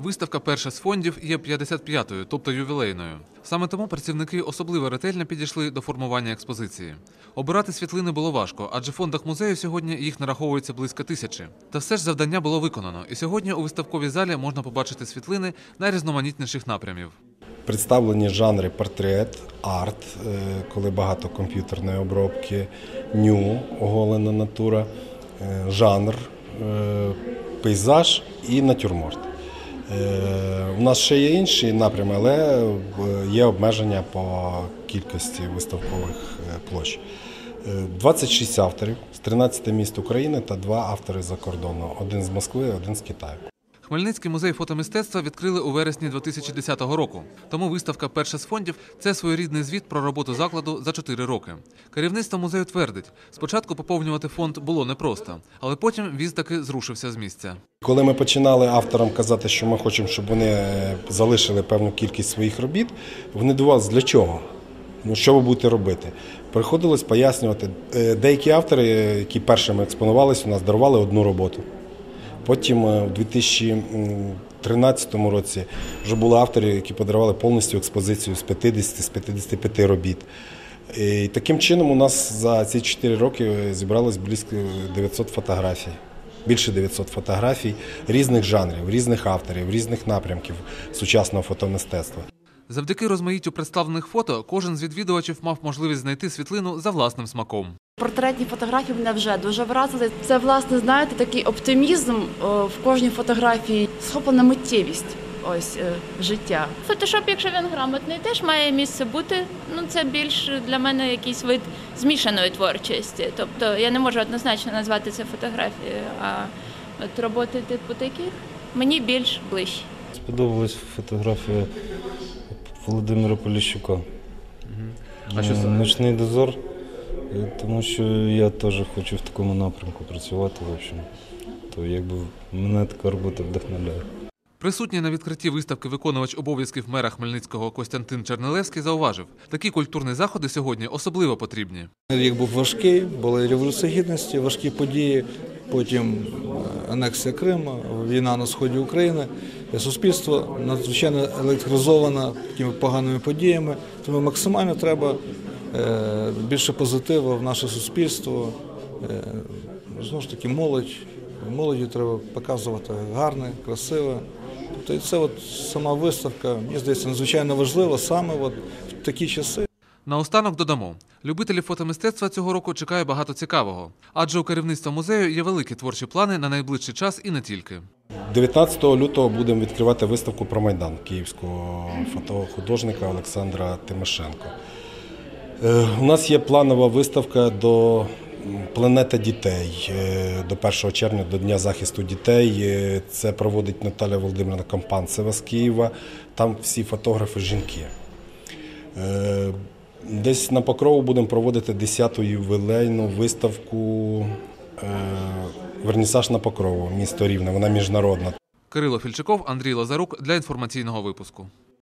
Виставка «Перша з фондів» є 55-ю, тобто ювілейною. Саме тому працівники особливо ретельно підійшли до формування експозиції. Обирати світлини було важко, адже в фондах музею сьогодні їх нараховується близько 1000. Та все ж завдання було виконано, і сьогодні у виставковій залі можна побачити світлини найрізноманітніших напрямів. Представлені жанри портрет, арт, коли багато комп'ютерної обробки, ню, оголена натура, жанр, пейзаж і натюрморт. У нас ще є інші напрями, але є обмеження по кількості виставкових площ. 26 авторів з 13 міст України та 2 автори за кордону. Один з Москви, один з Китаю. Хмельницький музей фотомистецтва відкрили у вересні 2010 року. Тому виставка «Перша з фондів» – це своєрідний звіт про роботу закладу за 4 роки. Керівництво музею твердить, спочатку поповнювати фонд було непросто, але потім віз таки зрушився з місця. Коли ми починали авторам казати, що ми хочемо, щоб вони залишили певну кількість своїх робіт, вони дивувалися, для чого? Що ви будете робити? Приходилось пояснювати. Деякі автори, які першими експонувалися, у нас дарували одну роботу. Потім у 2013 році вже були автори, які подарували повністю експозицію з 55 робіт. І таким чином у нас за ці 4 роки зібралось близько 900 фотографій. Більше 900 фотографій різних жанрів, різних авторів, різних напрямків сучасного фотомистецтва. Завдяки розмаїттю представлених фото кожен з відвідувачів мав можливість знайти світлину за власним смаком. Портретні фотографії мене вже дуже вразили. Це, власне, знаєте, такий оптимізм в кожній фотографії, схоплена миттєвість життя. Фотошоп, якщо він грамотний, теж має місце бути. Це більш для мене якийсь вид змішаної творчості. Тобто я не можу однозначно назвати це фотографією, а от роботи типу таких мені більш ближчі. Сподобалась фотографія Володимира Поліщука. А що це? «Нічний дозор», тому що я теж хочу в такому напрямку працювати. В общем. То якби мене така робота вдохновляє. Присутній на відкритті виставки виконувач обов'язків мера Хмельницького Костянтин Чернелевський зауважив, такі культурні заходи сьогодні особливо потрібні. Рік був важкий, були Революція Гідності, важкі події, потім анексія Криму, війна на сході України. Суспільство надзвичайно електризоване такими поганими подіями, тому максимально треба більше позитиву в наше суспільство. Знову ж таки, молоді треба показувати гарне, красиве. Тобто це сама виставка, мені здається, надзвичайно важлива саме в такі часи. Наостанок додамо, любителів фотомистецтва цього року чекає багато цікавого, адже у керівництва музею є великі творчі плани на найближчий час і не тільки. 19 лютого будемо відкривати виставку про Майдан київського фотохудожника Олександра Тимошенко. У нас є планова виставка до «Планета дітей» до 1 червня, до Дня захисту дітей. Це проводить Наталя Володимирівна Компанцева з Києва. Там всі фотографи жінки. Десь на Покрову будемо проводити 10-ту ювілейну виставку «Вернісаж на Покрову», місто Рівне. Вона міжнародна. Кирило Фільчиков, Андрій Лазарук для інформаційного випуску.